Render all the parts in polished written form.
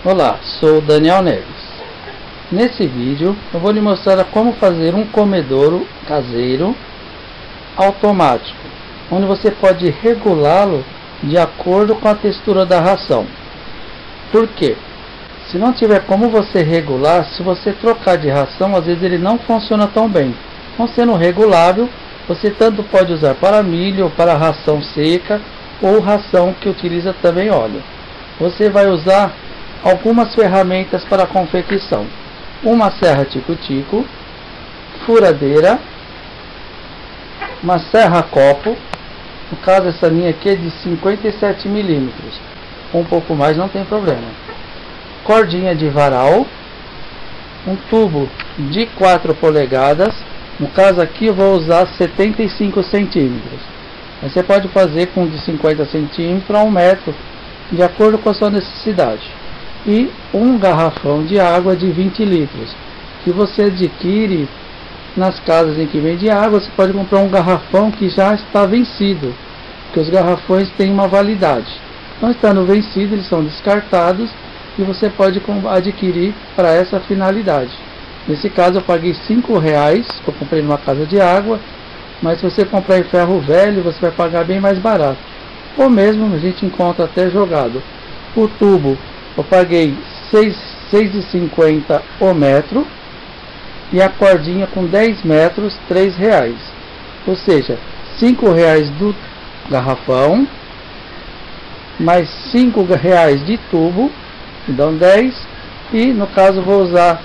Olá, sou o Daniel Neves. Nesse vídeo eu vou lhe mostrar como fazer um comedouro caseiro automático, onde você pode regulá-lo de acordo com a textura da ração. Por quê? Se não tiver como você regular, se você trocar de ração, às vezes ele não funciona tão bem. Não sendo regulável, você tanto pode usar para milho, ou para ração seca, ou ração que utiliza também óleo. Você vai usar algumas ferramentas para a confecção: uma serra tico-tico, furadeira, uma serra copo, no caso essa minha aqui é de 57 milímetros, um pouco mais não tem problema, cordinha de varal, um tubo de 4 polegadas, no caso aqui eu vou usar 75 centímetros, mas você pode fazer com de 50 centímetros a 1 metro, de acordo com a sua necessidade. E um garrafão de água de 20 litros, que você adquire nas casas em que vende água. Você pode comprar um garrafão que já está vencido, porque os garrafões têm uma validade. Não estando vencido, eles são descartados e você pode adquirir para essa finalidade. Nesse caso eu paguei R$5, que eu comprei numa casa de água, mas se você comprar em ferro velho, você vai pagar bem mais barato. Ou mesmo a gente encontra até jogado. O tubo eu paguei R$6,50 o metro, e a cordinha com 10 metros R$3, ou seja, R$5 do garrafão mais R$5 de tubo, que dão 10, e no caso vou usar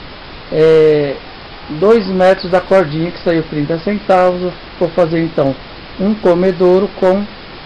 2 metros da cordinha, que saiu 30 centavos. Vou fazer então um comedouro com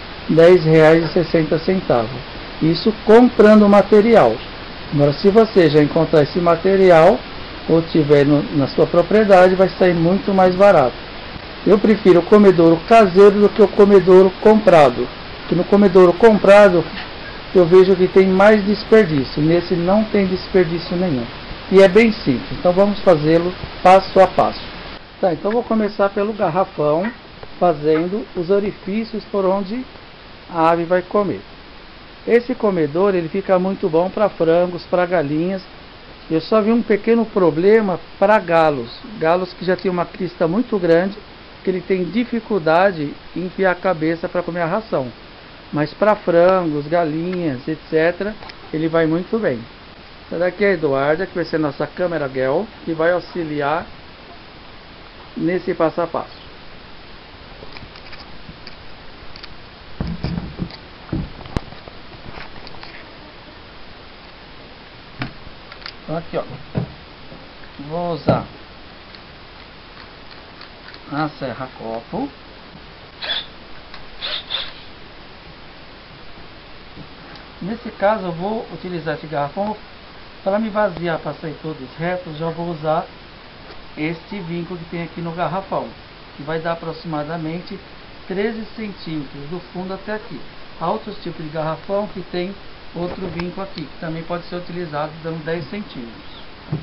R$10,60, isso comprando o material. Agora, se você já encontrar esse material ou tiver na sua propriedade, vai sair muito mais barato. Eu prefiro o comedouro caseiro do que o comedouro comprado, porque no comedouro comprado eu vejo que tem mais desperdício. Nesse não tem desperdício nenhum, e é bem simples. Então vamos fazê-lo passo a passo. Tá, então vou começar pelo garrafão, fazendo os orifícios por onde a ave vai comer. Esse comedouro ele fica muito bom para frangos, para galinhas. Eu só vi um pequeno problema para galos que já tem uma crista muito grande, que ele tem dificuldade em enfiar a cabeça para comer a ração. Mas para frangos, galinhas, etc., ele vai muito bem. Essa daqui é a Eduarda, que vai ser nossa câmera girl, que vai auxiliar nesse passo a passo. Então aqui, ó, vou usar a serra copo, nesse caso eu vou utilizar esse garrafão para me vaziar, para sair todos retos. Já vou usar este vinco que tem aqui no garrafão, que vai dar aproximadamente 13 centímetros do fundo até aqui. Há outros tipos de garrafão que tem outro vinco aqui, que também pode ser utilizado, dando 10 centímetros.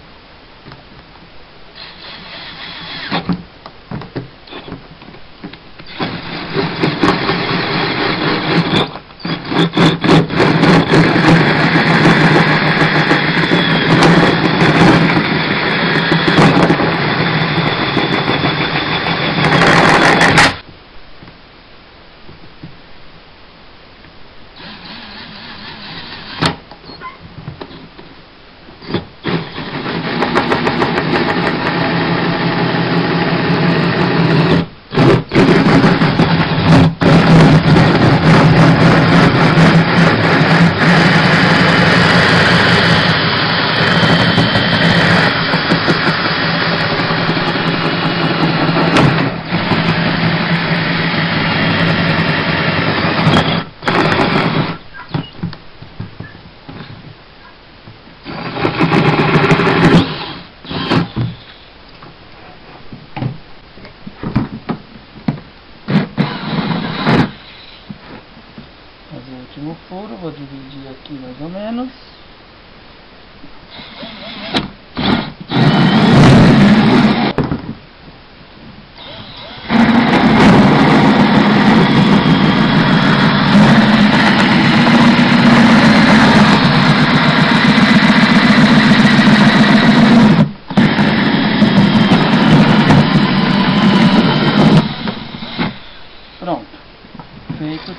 Último furo, vou dividir aqui mais ou menos.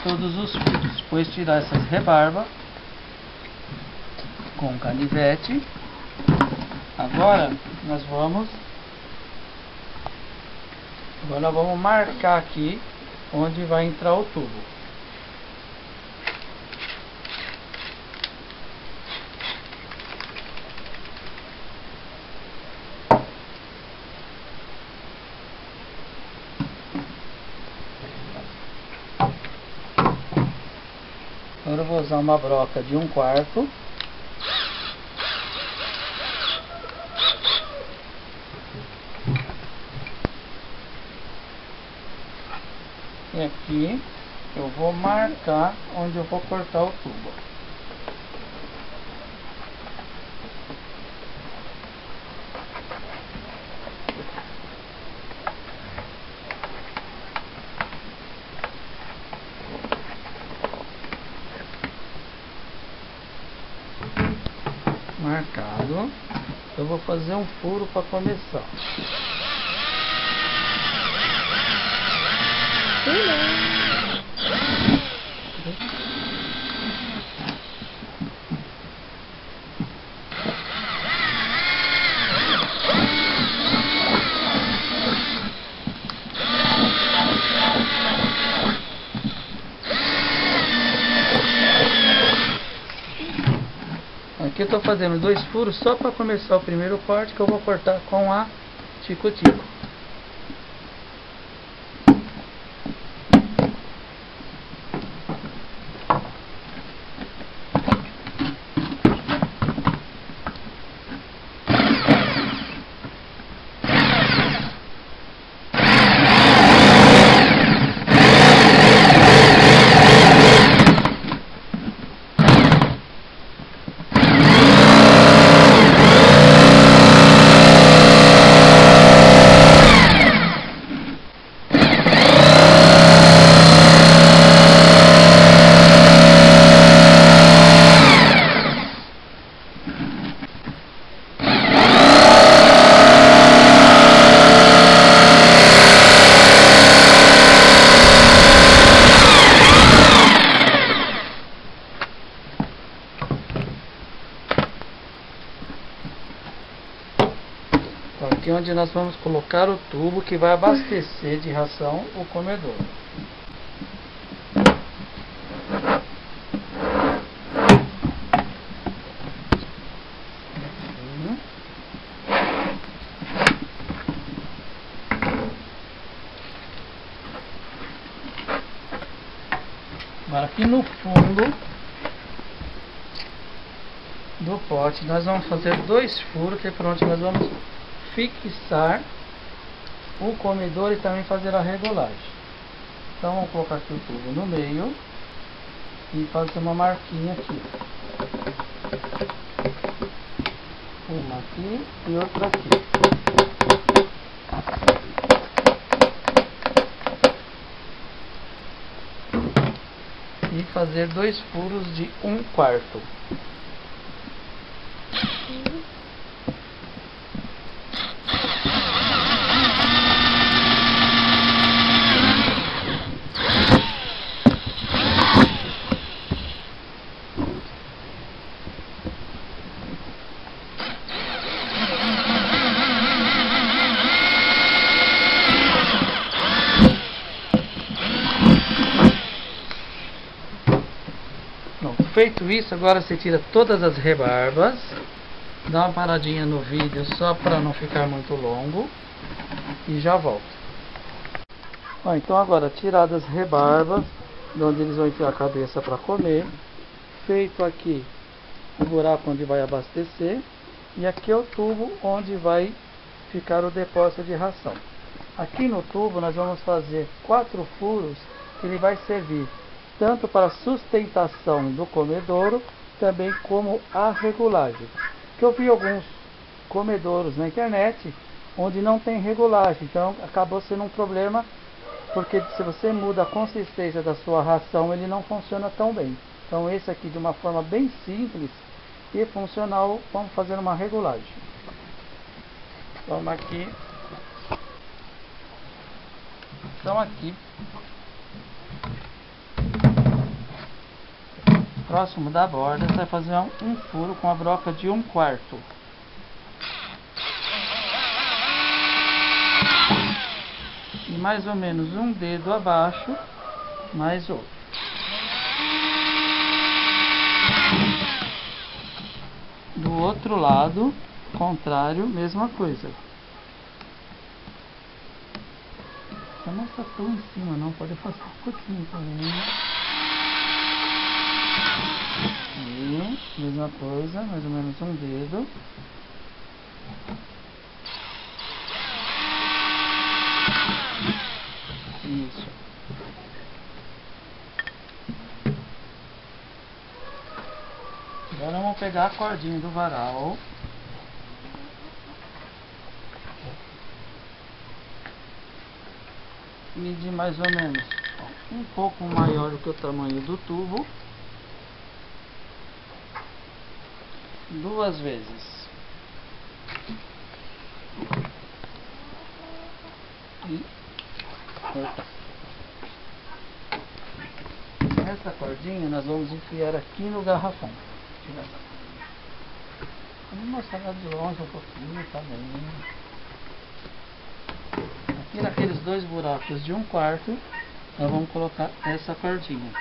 todos os furos. Depois tirar essas rebarbas com canivete. Agora nós vamos marcar aqui onde vai entrar o tubo. Agora eu vou usar uma broca de 1/4. E aqui eu vou marcar onde eu vou cortar o tubo. Marcado. Eu vou fazer um furo para começar. Aqui eu estou fazendo 2 furos só para começar o primeiro corte, que eu vou cortar com a tico-tico. Aqui onde nós vamos colocar o tubo que vai abastecer de ração o comedor. Agora aqui no fundo do pote nós vamos fazer 2 furos, que é por onde nós vamos fixar o comedor e também fazer a regulagem. Então vamos colocar aqui o tubo no meio e fazer uma marquinha aqui. Uma aqui e outra aqui. E fazer 2 furos de 1/4. Feito isso, agora você tira todas as rebarbas, dá uma paradinha no vídeo só para não ficar muito longo e já volta. Então agora tiradas as rebarbas, de onde eles vão enfiar a cabeça para comer, feito aqui o buraco onde vai abastecer, e aqui é o tubo onde vai ficar o depósito de ração. Aqui no tubo nós vamos fazer 4 furos que ele vai servir tanto para a sustentação do comedouro, também como a regulagem. Que eu vi alguns comedouros na internet onde não tem regulagem, então acabou sendo um problema, porque se você muda a consistência da sua ração, ele não funciona tão bem. Então esse aqui, de uma forma bem simples e funcional, vamos fazer uma regulagem. Vamos aqui. Então aqui Próximo da borda, você vai fazer um furo com a broca de 1/4. E mais ou menos um dedo abaixo, mais outro. Do outro lado, contrário, mesma coisa. Não está tão em cima não, pode fazer um pouquinho também. E mesma coisa, mais ou menos um dedo. Isso. Agora vamos pegar a cordinha do varal. Medir mais ou menos um pouco maior do que o tamanho do tubo. 2 vezes. E essa cordinha nós vamos enfiar aqui no garrafão. Vamos mostrar de longe um pouquinho também. Aqui naqueles 2 buracos de 1/4, nós vamos colocar essa cordinha.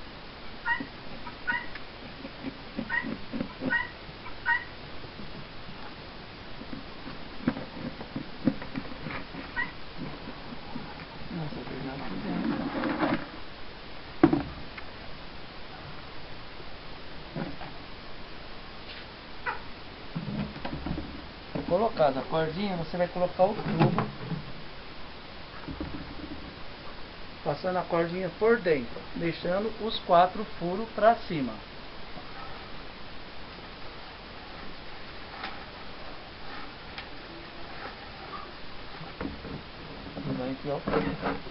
Colocada a cordinha, você vai colocar o tubo, passando a cordinha por dentro, deixando os 4 furos para cima. Você vai enfiar o tubo.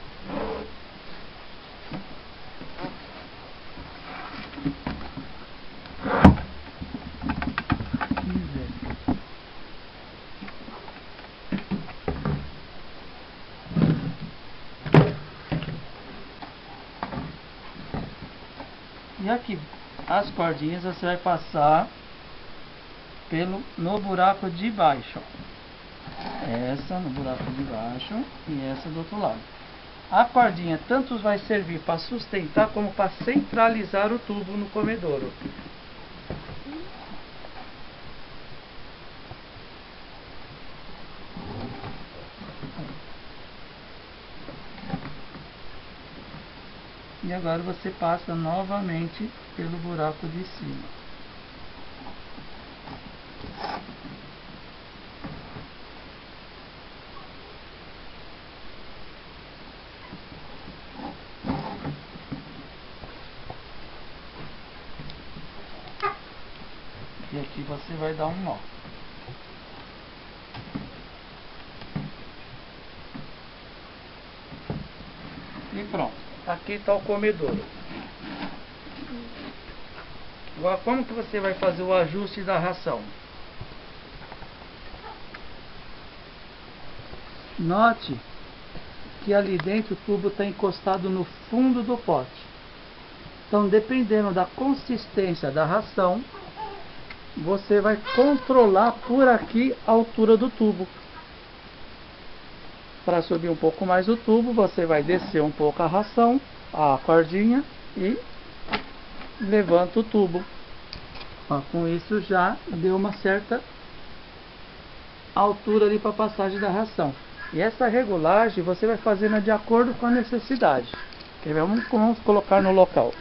E aqui as cordinhas você vai passar no buraco de baixo. Essa no buraco de baixo e essa do outro lado. A cordinha tanto vai servir para sustentar como para centralizar o tubo no comedouro. E agora você passa novamente pelo buraco de cima. E aqui você vai dar um nó. E pronto. Aqui está o comedouro. Agora, como que você vai fazer o ajuste da ração? Note que ali dentro o tubo está encostado no fundo do pote. Então, dependendo da consistência da ração, você vai controlar por aqui a altura do tubo. Para subir um pouco mais o tubo, você vai descer um pouco a ração, a cordinha, e levanta o tubo. Ó, com isso já deu uma certa altura ali para a passagem da ração. E essa regulagem você vai fazendo de acordo com a necessidade. Vamos colocar no local.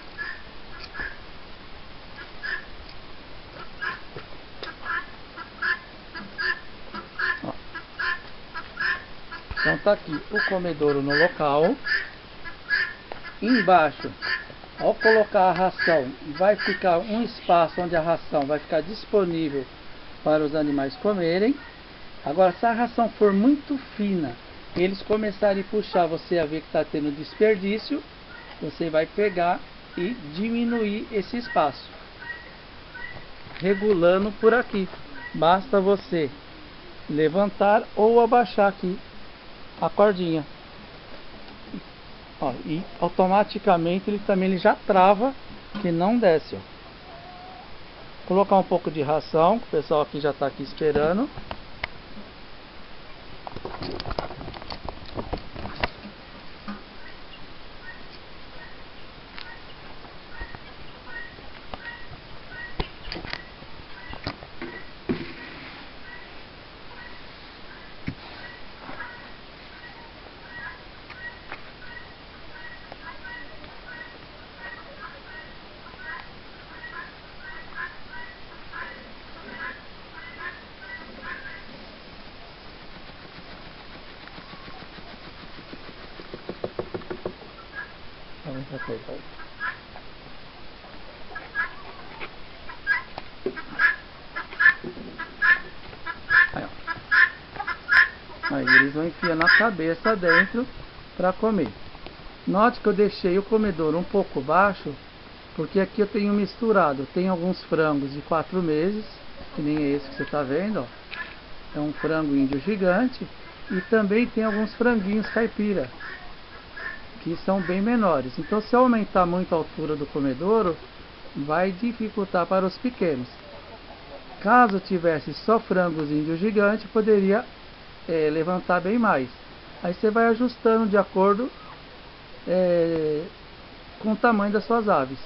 Então tá aqui o comedouro no local. Embaixo, ao colocar a ração, vai ficar um espaço onde a ração vai ficar disponível para os animais comerem. Agora, se a ração for muito fina, eles começarem a puxar, você a ver que está tendo desperdício, você vai pegar e diminuir esse espaço, regulando por aqui. Basta você levantar ou abaixar aqui a cordinha. Ó, e automaticamente ele já trava, que não desce. Ó. Colocar um pouco de ração, o pessoal aqui já está aqui esperando. Aí eles vão enfiando a cabeça dentro para comer. Note que eu deixei o comedouro um pouco baixo, porque aqui eu tenho misturado. Tem alguns frangos de 4 meses, que nem esse que você está vendo, ó. É um frango índio gigante. E também tem alguns franguinhos caipira, que são bem menores. Então, se eu aumentar muito a altura do comedouro, vai dificultar para os pequenos. Caso tivesse só frangos índio gigante, poderia levantar bem mais. Aí você vai ajustando de acordo com o tamanho das suas aves.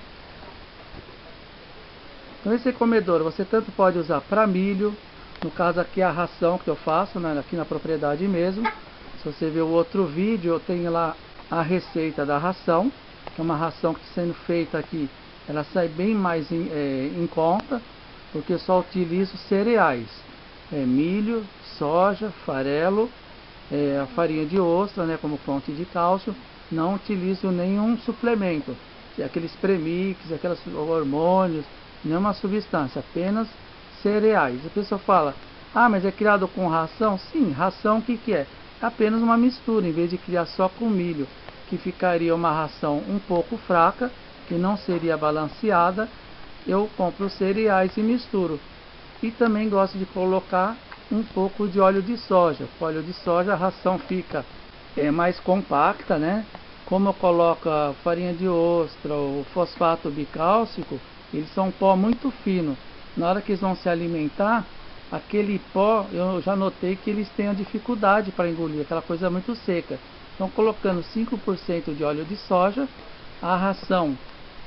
Então esse comedouro você tanto pode usar para milho, no caso aqui a ração que eu faço, né, aqui na propriedade mesmo. Se você ver o outro vídeo, eu tenho lá a receita da ração, que é uma ração que está sendo feita aqui, ela sai bem mais em conta, porque eu só utilizo cereais, milho, soja, farelo, a farinha de ostra, né, como fonte de cálcio. Não utilizo nenhum suplemento, aqueles premix, aqueles hormônios, nenhuma substância, apenas cereais. A pessoa fala, ah, mas é criado com ração? Sim, ração o que é? Apenas uma mistura, em vez de criar só com milho, que ficaria uma ração um pouco fraca, que não seria balanceada. Eu compro cereais e misturo. E também gosto de colocar um pouco de óleo de soja. Com óleo de soja a ração fica mais compacta, né? Como eu coloco a farinha de ostra, o fosfato bicálcico, eles são um pó muito fino. Na hora que eles vão se alimentar, aquele pó, eu já notei que eles têm a dificuldade para engolir, aquela coisa muito seca. Então, colocando 5% de óleo de soja, a ração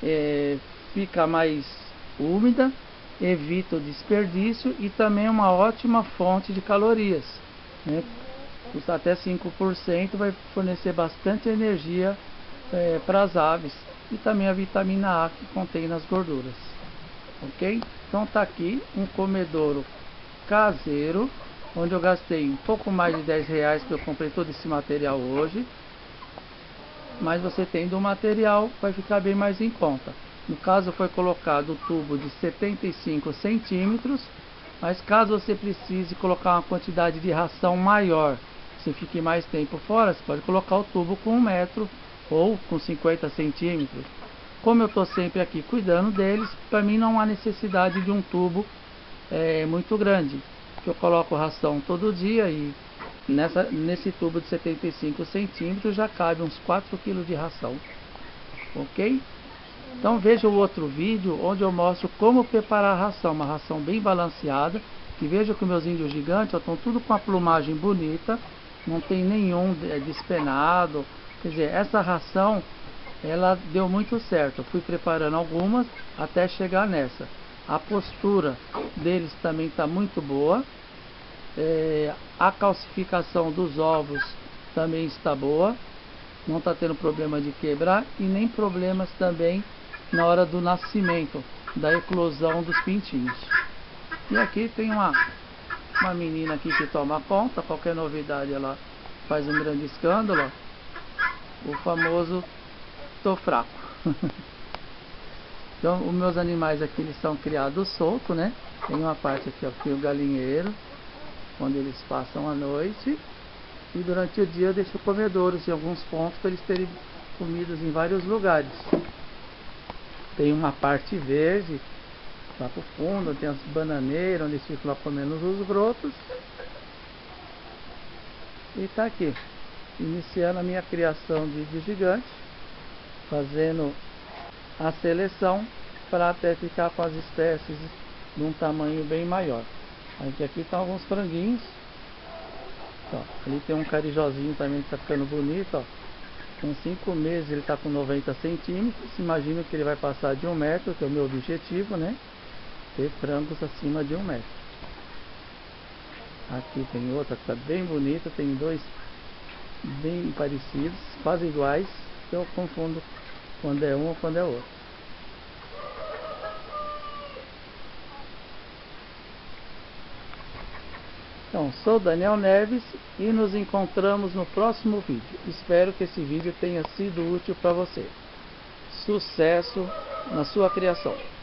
fica mais úmida, evita o desperdício e também é uma ótima fonte de calorias, né? Custa até 5%, vai fornecer bastante energia para as aves e também a vitamina A que contém nas gorduras. Ok? Então tá aqui um comedouro caseiro, onde eu gastei um pouco mais de R$10, que eu comprei todo esse material hoje. Mas você tendo o material, vai ficar bem mais em conta. No caso foi colocado o tubo de 75 centímetros, mas caso você precise colocar uma quantidade de ração maior, você fique mais tempo fora, você pode colocar o tubo com 1 metro ou com 50 centímetros. Como eu estou sempre aqui cuidando deles, para mim não há necessidade de um tubo muito grande, que eu coloco ração todo dia e nesse tubo de 75 centímetros já cabe uns 4 kg de ração. Ok? Então veja o outro vídeo onde eu mostro como preparar a ração, uma ração bem balanceada. Que veja que meus índios gigantes estão tudo com a plumagem bonita, não tem nenhum despenado. Quer dizer, essa ração ela deu muito certo. Eu fui preparando algumas até chegar nessa. A postura deles também está muito boa. A calcificação dos ovos também está boa. Não está tendo problema de quebrar e nem problemas também na hora do nascimento, da eclosão dos pintinhos. E aqui tem uma menina aqui que toma conta. Qualquer novidade ela faz um grande escândalo. O famoso tô fraco. Então os meus animais aqui eles são criados soltos, né? Tem uma parte aqui, ó, tem o galinheiro, onde eles passam a noite. E durante o dia eu deixo comedouros em alguns pontos para eles terem comidas em vários lugares. Tem uma parte verde lá pro fundo, tem as bananeiras onde eles ficam lá comendo os brotos. E tá aqui, iniciando a minha criação de gigante, fazendo a seleção para até ficar com as espécies de um tamanho bem maior. Aqui estão alguns franguinhos. Ó, ali tem um carijozinho também que está ficando bonito, ó. Com 5 meses ele está com 90 centímetros. Imagino que ele vai passar de 1 metro, que é o meu objetivo, né? Ter frangos acima de 1 metro. Aqui tem outra que está bem bonita. Tem dois bem parecidos, quase iguais. Eu confundo quando é um ou quando é outro. Então, sou Daniel Neves e nos encontramos no próximo vídeo. Espero que esse vídeo tenha sido útil para você. Sucesso na sua criação!